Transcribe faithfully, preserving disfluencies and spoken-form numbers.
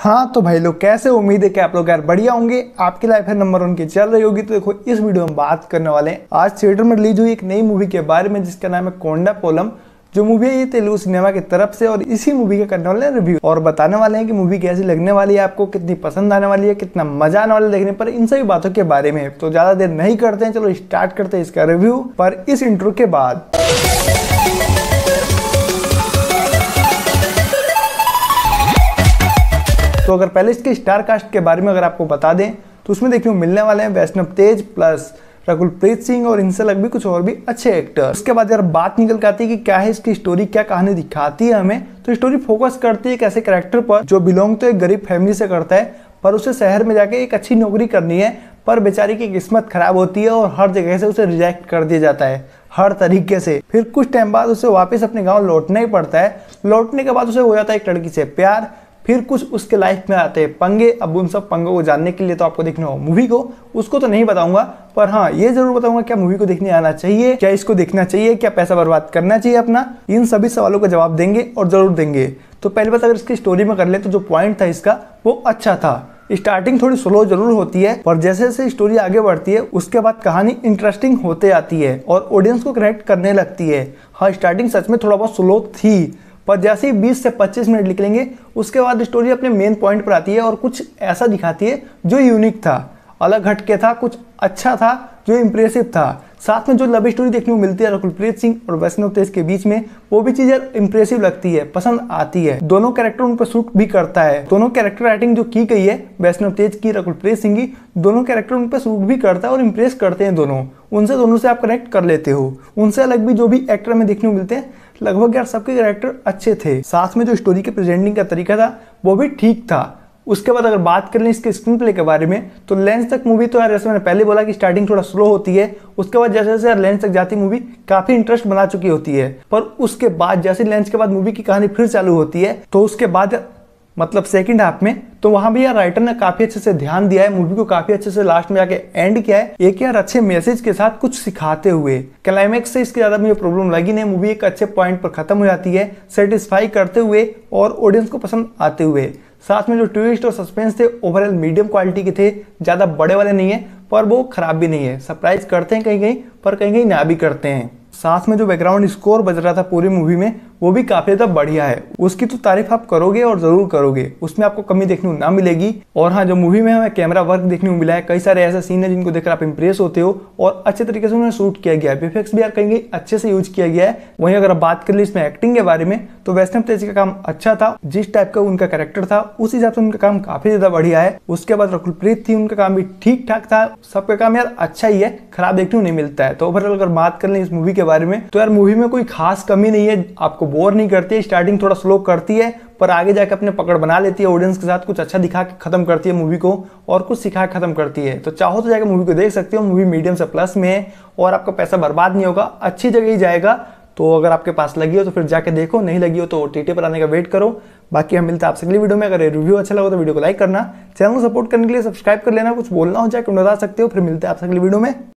हाँ तो भाई लोग कैसे, उम्मीद है कि आप लोग यार बढ़िया होंगे। आपकी लाइफ है नंबर वन की चल रही होगी। तो देखो इस वीडियो में बात करने वाले हैं आज थिएटर में रिलीज हुई एक नई मूवी के बारे में जिसका नाम है कोंडा पोलम। जो मूवी है ये तेलुगु सिनेमा की तरफ से और इसी मूवी का करने वाले हैं रिव्यू और बताने वाले हैं कि मूवी कैसी लगने वाली है, आपको कितनी पसंद आने वाली है, कितना मजा आने वाला है देखने पर, इन सभी बातों के बारे में। तो ज्यादा देर नहीं करते हैं, चलो स्टार्ट करते हैं इसका रिव्यू पर इस इंट्रो के बाद। तो अगर पहले इसके स्टार कास्ट के बारे में अगर आपको बता दें तो उसमें देखिए मिलने वाले हैं वैष्णव तेज प्लस रकुलप्रीत सिंह और इनसे लग भी कुछ और भी अच्छे एक्टर। उसके बाद यार बात निकल के आती है कि क्या है इसकी स्टोरी, क्या कहानी दिखाती है हमें। तो स्टोरी फोकस करती है एक ऐसे कैरेक्टर पर जो बिलोंग तो एक गरीब फैमिली से करता है, पर उसे शहर में जाके एक अच्छी नौकरी करनी है, पर बेचारी की किस्मत खराब होती है और हर जगह से उसे रिजेक्ट कर दिया जाता है हर तरीके से। फिर कुछ टाइम बाद उसे वापस अपने गाँव लौटना ही पड़ता है। लौटने के बाद उसे हो जाता है एक लड़की से प्यार। फिर कुछ उसके लाइफ में आते हैं पंगे। अब उन सब पंगों को जानने के लिए तो आपको देखना हो मूवी को, उसको तो नहीं बताऊंगा, पर हाँ ये जरूर बताऊंगा क्या मूवी को देखने आना चाहिए, क्या इसको देखना चाहिए, क्या पैसा बर्बाद करना चाहिए अपना, इन सभी सवालों का जवाब देंगे और जरूर देंगे। तो पहली बात अगर इसकी स्टोरी में कर ले तो जो पॉइंट था इसका वो अच्छा था। स्टार्टिंग थोड़ी स्लो जरूर होती है पर जैसे जैसे स्टोरी आगे बढ़ती है उसके बाद कहानी इंटरेस्टिंग होते आती है और ऑडियंस को कनेक्ट करने लगती है। हाँ स्टार्टिंग सच में थोड़ा बहुत स्लो थी पर जैसे ही बीस से पच्चीस मिनट निकलेंगे उसके बाद स्टोरी अपने मेन पॉइंट पर आती है और कुछ ऐसा दिखाती है जो यूनिक था, अलग हटके था, कुछ अच्छा था, जो इम्प्रेसिव था। साथ में जो लव स्टोरी देखने को मिलती है रकुलप्रीत सिंह और वैष्णव तेज के बीच में, वो भी चीज़ इम्प्रेसिव लगती है, पसंद आती है। दोनों कैरेक्टर उन पर सूट भी करता है। दोनों कैरेक्टर राइटिंग जो की गई है वैष्णव तेज की, रकुलप्रीत सिंह की, दोनों कैरेक्टर उन पर सूट भी करता है और इम्प्रेस करते हैं दोनों। उनसे दोनों से आप कनेक्ट कर लेते हो। उनसे अलग भी जो भी एक्टर में देखने को मिलते हैं लगभग यार सबके कैरेक्टर अच्छे थे। साथ में जो स्टोरी के प्रेजेंटिंग का तरीका था वो भी ठीक था। उसके बाद अगर बात कर लें इसके स्क्रीन प्ले के बारे में तो लेंस तक मूवी तो यार जैसे मैंने पहले बोला कि स्टार्टिंग थोड़ा स्लो होती है, उसके बाद जैसे जैसे यार लेंस तक जाती मूवी काफी इंटरेस्ट बना चुकी होती है। पर उसके बाद जैसे लेंस के बाद मूवी की कहानी फिर चालू होती है तो उसके बाद मतलब सेकंड हाफ में तो वहां भी यार राइटर ने काफी अच्छे से ध्यान दिया है, मूवी को काफी अच्छे से लास्ट में जाके एंड किया है एक यार अच्छे मैसेज के साथ, कुछ सिखाते हुए। क्लाइमैक्स से इसके ज्यादा मुझे प्रॉब्लम लगी नहीं, मूवी एक अच्छे पॉइंट पर खत्म हो जाती है, सेटिस्फाई करते हुए और ऑडियंस को पसंद आते हुए। साथ में जो ट्विस्ट और सस्पेंस थे ओवरऑल मीडियम क्वालिटी के थे, ज्यादा बड़े वाले नहीं है पर वो खराब भी नहीं है। सरप्राइज करते हैं कहीं कहीं पर कहीं कहीं ना भी करते हैं। साथ में जो बैकग्राउंड स्कोर बज रहा था पूरी मूवी में वो भी काफी ज्यादा बढ़िया है, उसकी तो तारीफ आप करोगे और जरूर करोगे, उसमें आपको कमी देखने को ना मिलेगी। और हाँ जो मूवी में हमें कैमरा वर्क देखने को मिला है, कई सारे ऐसे सीन है जिनको देखकर आप इंप्रेस होते हो और अच्छे तरीके से उन्हें शूट किया गया है। वीएफएक्स भी यार कहीं कहीं अच्छे से यूज किया गया है। वहीं अगर आप बात कर ले इसमें एक्टिंग के बारे में तो वैष्णव तेज का काम अच्छा था, जिस टाइप का उनका कैरेक्टर था उस हिसाब से उनका काम काफी ज्यादा बढ़िया है। उसके बाद रकुलप्रीत थी, उनका काम भी ठीक ठाक था, सबका काम यार अच्छा ही है, खराब देखने को नहीं मिलता है। तो ओवरऑल अगर बात कर ले इस मूवी के बारे में तो यार मूवी में कोई खास कमी नहीं है, आपको बोर नहीं करती है। स्टार्टिंग थोड़ा स्लो करती है पर आगे जाके अपने पकड़ बना लेती है, ऑडियंस के साथ कुछ अच्छा दिखा के खत्म करती है मूवी को और कुछ सिखा के खत्म करती है। तो चाहो तो जाकर मूवी को देख सकते हो, मूवी मीडियम से प्लस में है और आपका पैसा बर्बाद नहीं होगा, अच्छी जगह ही जाएगा। तो अगर आपके पास लगी हो तो फिर जाके देखो, नहीं लगी हो तो ओटीटी पर आने का वेट करो। बाकी हम मिलते हैं आपसे अगली वीडियो में। अगर रिव्यू अच्छा लगा तो वीडियो को लाइक करना, चैनल को सपोर्ट करने के लिए सब्सक्राइब कर लेना, कुछ बोलना हो जाए बता सकते हो। फिर मिलते हैं आपसे अगली वीडियो में।